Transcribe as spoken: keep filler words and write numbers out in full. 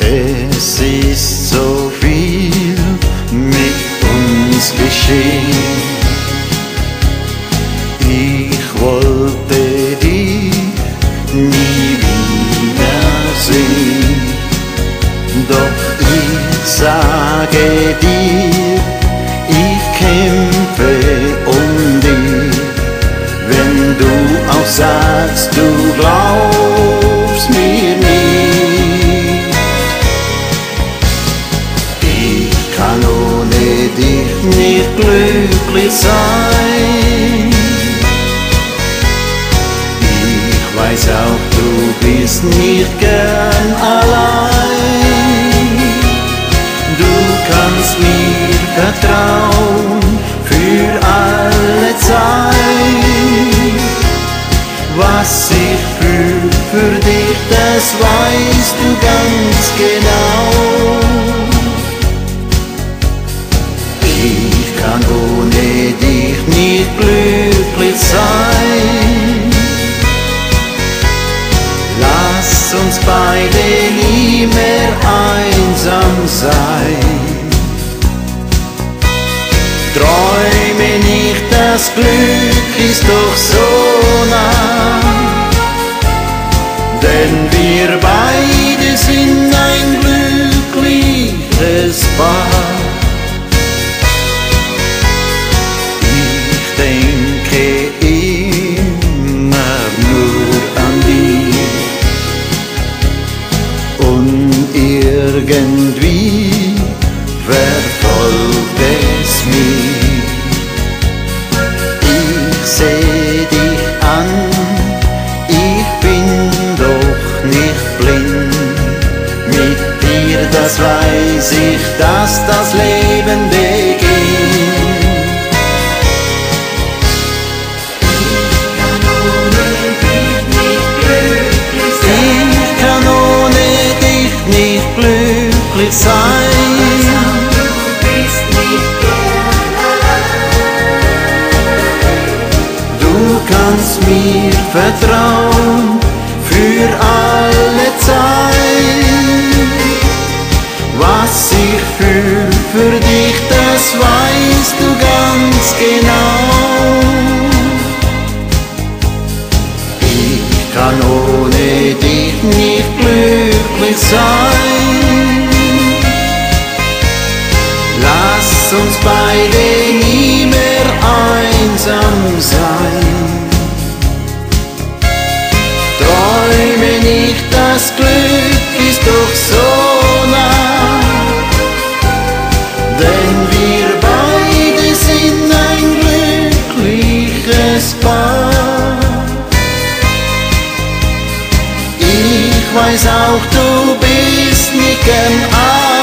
Es ist so viel mit uns geschehen. Ich wollte dich nie wiedersehen, doch ich sage dir, ich kämpfe um dich. Wenn du auch sagst, du glaubst mir nicht, ich kann ohne dich nicht glücklich sein. Ich weiß auch, du bist nicht gern allein. Du kannst mir vertrauen für alle Zeit. Was ich fühl für dich, das weißt du ganz genau. Ich kann ohne dich nicht glücklich sein. Lass uns beide nie mehr einsam sein. Träume nicht, das Glück ist doch so nah, denn wir beide sind ein glückliches Paar. Ich denke immer nur an dich und irgendwie verfolgt es mich. Ich seh dich an, ich bin doch nicht blind. Mit dir, das weiß ich, dass das Leben beginnt. Ich kann ohne dich nicht glücklich sein. Du kannst mir vertrauen für alle Zeit. Was ich fühl für dich, das weißt du ganz genau. Ich kann ohne dich nicht glücklich sein. Lass uns beide nie mehr einsam sein. Träume nicht, das Glück ist doch so nah, denn wir beide sind ein glückliches Paar. Ich weiß auch, du bist nicht gern allein.